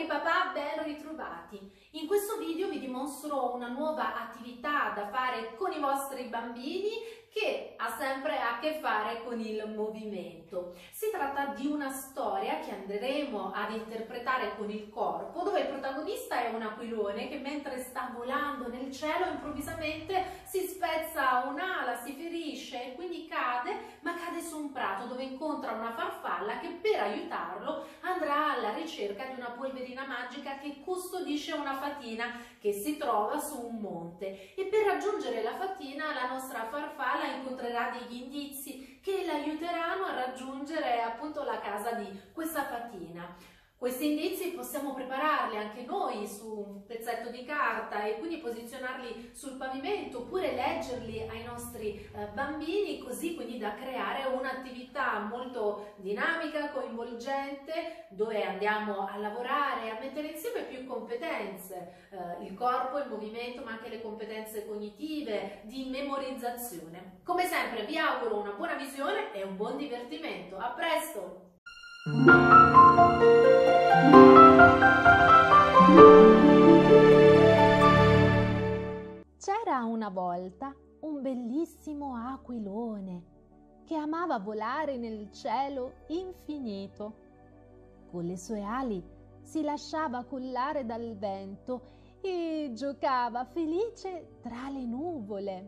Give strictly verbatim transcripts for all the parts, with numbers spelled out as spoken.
e papà, ben ritrovati! In questo video vi dimostro una nuova attività da fare con i vostri bambini che ha sempre a che fare con il movimento. Si tratta di una storia che andremo ad interpretare con il corpo, dove il protagonista è un aquilone che mentre sta volando nel cielo improvvisamente si spezza un'ala, si ferisce e quindi cade, ma cade su un prato dove incontra una farfalla che per aiutarlo andrà alla ricerca di una polverina magica che custodisce una fatina che si trova su un monte, e per raggiungere la fatina la nostra farfalla incontrerà degli indizi che l'aiuteranno a raggiungere appunto la casa di questa fatina. Questi indizi possiamo prepararli anche noi su un pezzetto di carta e quindi posizionarli sul pavimento, oppure leggerli ai nostri eh, bambini, così quindi da creare un'attività molto dinamica, coinvolgente, dove andiamo a lavorare, a mettere insieme più competenze, eh, il corpo, il movimento, ma anche le competenze cognitive, di memorizzazione. Come sempre vi auguro una buona visione e un buon divertimento. A presto! C'era una volta un bellissimo aquilone che amava volare nel cielo infinito. Con le sue ali si lasciava cullare dal vento e giocava felice tra le nuvole.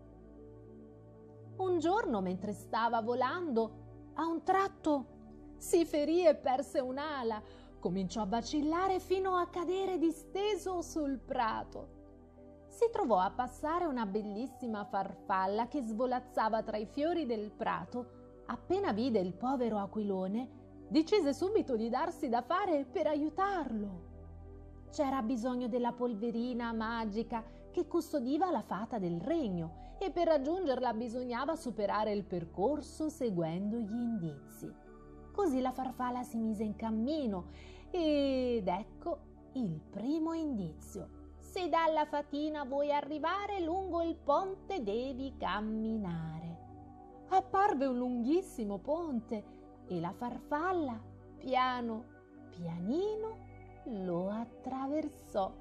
Un giorno, mentre stava volando, a un tratto si ferì e perse un'ala. Cominciò a vacillare fino a cadere disteso sul prato. Si trovò a passare una bellissima farfalla che svolazzava tra i fiori del prato. Appena vide il povero aquilone, decise subito di darsi da fare per aiutarlo. C'era bisogno della polverina magica che custodiva la fata del regno, e per raggiungerla bisognava superare il percorso seguendo gli indizi. Così la farfalla si mise in cammino ed ecco il primo indizio. Se dalla fatina vuoi arrivare, lungo il ponte devi camminare. Apparve un lunghissimo ponte e la farfalla, piano pianino, lo attraversò.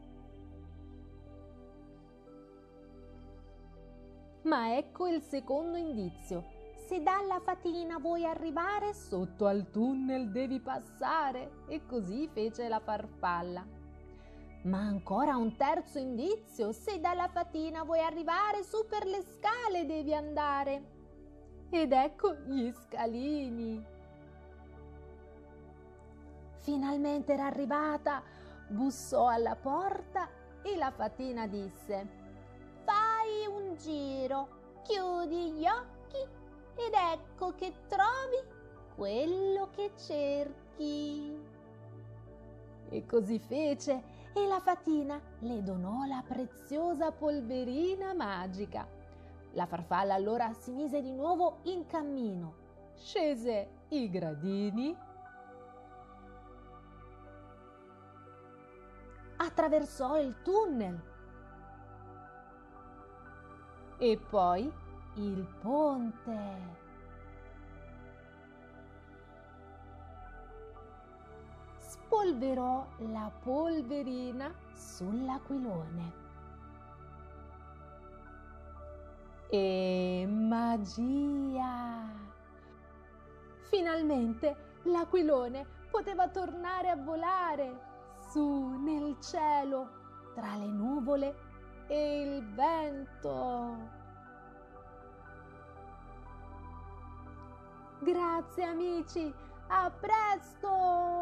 Ma ecco il secondo indizio. Se dalla fatina vuoi arrivare, sotto al tunnel devi passare. E così fece la farfalla. Ma ancora un terzo indizio. Se dalla fatina vuoi arrivare, su per le scale devi andare. Ed ecco gli scalini. Finalmente era arrivata, bussò alla porta e la fatina disse: fai un giro, chiudi gli occhi ed ecco che trovi quello che cerchi. E così fece, e la fatina le donò la preziosa polverina magica. La farfalla allora si mise di nuovo in cammino, scese i gradini, attraversò il tunnel e poi il ponte. Spolverò la polverina sull'aquilone. E magia! Finalmente l'aquilone poteva tornare a volare su nel cielo tra le nuvole e il vento. Grazie amici, a presto!